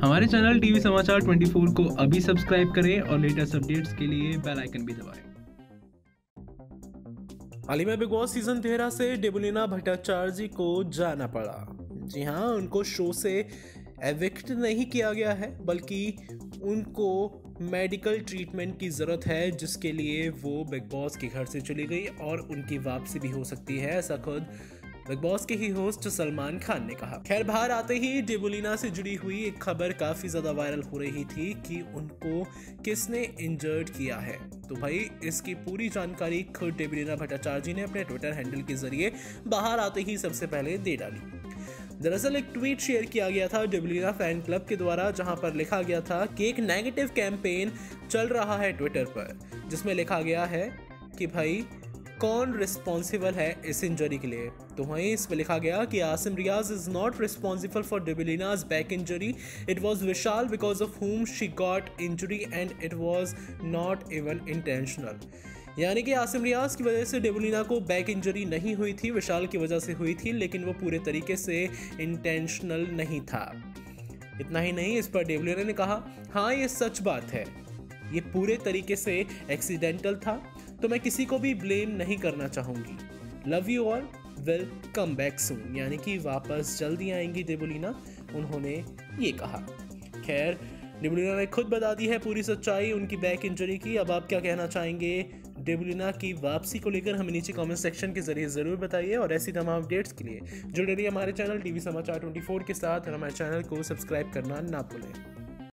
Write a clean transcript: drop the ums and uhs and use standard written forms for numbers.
हमारे channel TV समाचार 24 को अभी सब्सक्राइब करें और लेटेस्ट अपडेट्स के लिए बेल आइकन भी दबाएं। हाल ही में बिग बॉस सीजन 13 से डेबुलिना भट्टाचार्य को जाना पड़ा। जी हाँ, उनको शो से एविक्ट नहीं किया गया है, बल्कि उनको मेडिकल ट्रीटमेंट की ज़रूरत है, जिसके लिए वो बिग बॉस के घर से चली गई और उनकी वापसी भी हो सकती है, ऐसा खुद बिग बॉस के ही होस्ट सलमान खान ने कहा। खैर, बाहर आते ही डेबुलिना से जुड़ी हुई एक खबर काफी ज्यादा वायरल हो रही थी कि उनको किसने इंजर्ड किया है। तो भाई, इसकी पूरी जानकारी खुद डेबुलिना भट्टाचार्य जी ने अपने ट्विटर हैंडल के जरिए बाहर आते ही सबसे पहले दे डाली। दरअसल एक ट्वीट शेयर किया गया था डेबुलिना फैन क्लब के द्वारा, जहां पर लिखा गया था कि एक नेगेटिव कैंपेन चल रहा है ट्विटर पर, जिसमें लिखा गया है कि भाई कौन रिस्पॉन्सिबल है इस इंजरी के लिए। तो वहीं इसमें लिखा गया कि Asim Riaz is not responsible for Debolina's back injury, it was Vishal because of whom she got injury and it was not even intentional। यानी कि आसिम रियाज की वजह से डेबुलिना को बैक इंजरी नहीं हुई थी, विशाल की वजह से हुई थी, लेकिन वो पूरे तरीके से इंटेंशनल नहीं था। इतना ही नहीं, इस पर डेबुलिना ने कहा, हाँ ये सच बात है, ये पूरे तरीके से एक्सीडेंटल था, तो मैं किसी को भी ब्लेम नहीं करना चाहूंगी। Love you all, will come back soon. यानी कि वापस जल्दी आएंगी डेबुलिना, उन्होंने ये कहा। खैर, डेबुलिना ने खुद बता दी है पूरी सच्चाई उनकी बैक इंजरी की। अब आप क्या कहना चाहेंगे डेबुलिना की वापसी को लेकर, हमें नीचे कमेंट सेक्शन के जरिए जरूर बताइए। और ऐसी तमाम अपडेट्स के लिए जुड़े रहिए हमारे चैनल टीवी समाचार 24 के साथ, और हमारे चैनल को सब्सक्राइब करना ना भूलें।